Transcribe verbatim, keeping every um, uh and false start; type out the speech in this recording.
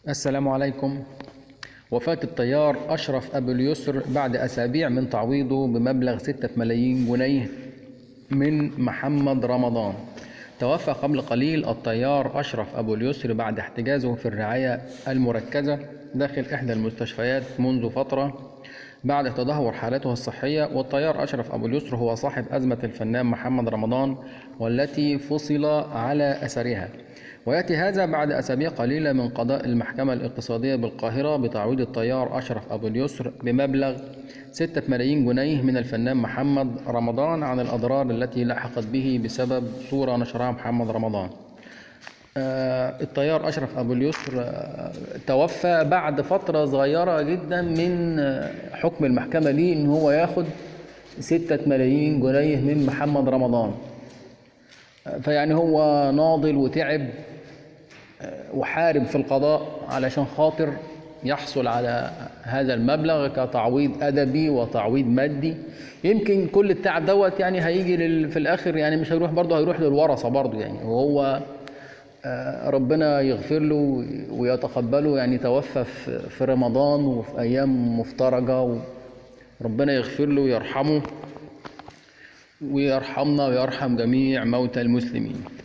السلام عليكم. وفاة الطيار أشرف أبو اليسر بعد أسابيع من تعويضه بمبلغ ستة ملايين جنيه من محمد رمضان. توفى قبل قليل الطيار أشرف أبو اليسر بعد احتجازه في الرعاية المركزة داخل إحدى المستشفيات منذ فترة بعد تدهور حالته الصحية. والطيار أشرف أبو اليسر هو صاحب أزمة الفنان محمد رمضان والتي فصل على أثرها، ويأتي هذا بعد أسابيع قليلة من قضاء المحكمة الاقتصادية بالقاهرة بتعويض الطيار أشرف أبو اليسر بمبلغ ستة ملايين جنيه من الفنان محمد رمضان عن الأضرار التي لحقت به بسبب صورة نشرها محمد رمضان. آه الطيار أشرف أبو اليسر آه توفى بعد فترة صغيرة جدا من آه حكم المحكمة ليه إن هو ياخد ستة ملايين جنيه من محمد رمضان. آه فيعني هو ناضل وتعب وحارب في القضاء علشان خاطر يحصل على هذا المبلغ كتعويض أدبي وتعويض مادي. يمكن كل التعب دوت يعني هيجي في الآخر، يعني مش هيروح برضه، هيروح للورثة برضه يعني، وهو ربنا يغفر له ويتقبله. يعني توفى في رمضان وفي أيام مفترجة، وربنا يغفر له ويرحمه ويرحمنا ويرحم جميع موتى المسلمين.